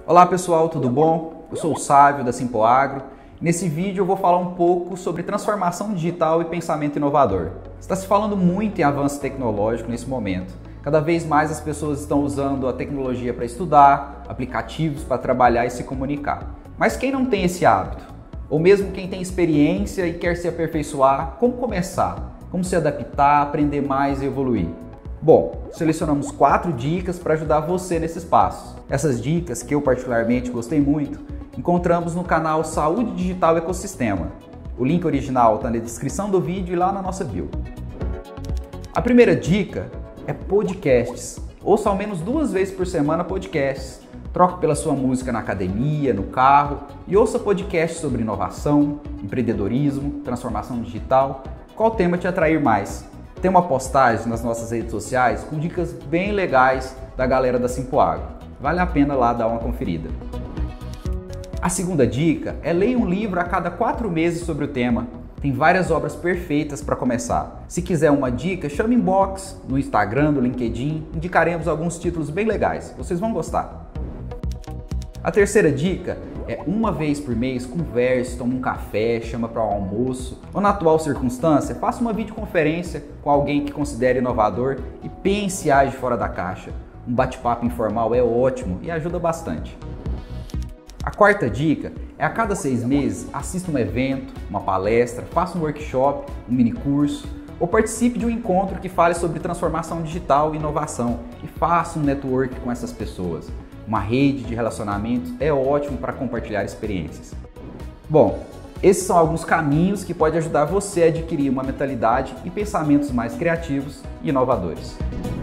Olá pessoal, tudo bom? Eu sou o Sávio da Simpoagro. Nesse vídeo eu vou falar um pouco sobre transformação digital e pensamento inovador. Está se falando muito em avanço tecnológico nesse momento. Cada vez mais as pessoas estão usando a tecnologia para estudar, aplicativos para trabalhar e se comunicar. Mas quem não tem esse hábito? Ou mesmo quem tem experiência e quer se aperfeiçoar, como começar? Como se adaptar, aprender mais e evoluir? Bom, selecionamos 4 dicas para ajudar você nesses passos. Essas dicas, que eu particularmente gostei muito, encontramos no canal Saúde Digital Ecossistema. O link original está na descrição do vídeo e lá na nossa bio. A primeira dica é podcasts. Ouça ao menos 2 vezes por semana podcasts. Troque pela sua música na academia, no carro e ouça podcasts sobre inovação, empreendedorismo, transformação digital. Qual tema te atrair mais? Tem uma postagem nas nossas redes sociais com dicas bem legais da galera da Simpoagro. Vale a pena lá dar uma conferida. A segunda dica é ler um livro a cada 4 meses sobre o tema. Tem várias obras perfeitas para começar. Se quiser uma dica, chame inbox no Instagram, no LinkedIn. Indicaremos alguns títulos bem legais. Vocês vão gostar. A terceira dica é 1 vez por mês, converse, tome um café, chama para o almoço. Ou na atual circunstância, faça uma videoconferência com alguém que considere inovador e pense e age fora da caixa. Um bate-papo informal é ótimo e ajuda bastante. A quarta dica é a cada 6 meses, assista um evento, uma palestra, faça um workshop, um mini curso ou participe de um encontro que fale sobre transformação digital e inovação e faça um network com essas pessoas. Uma rede de relacionamentos é ótimo para compartilhar experiências. Bom, esses são alguns caminhos que podem ajudar você a adquirir uma mentalidade e pensamentos mais criativos e inovadores.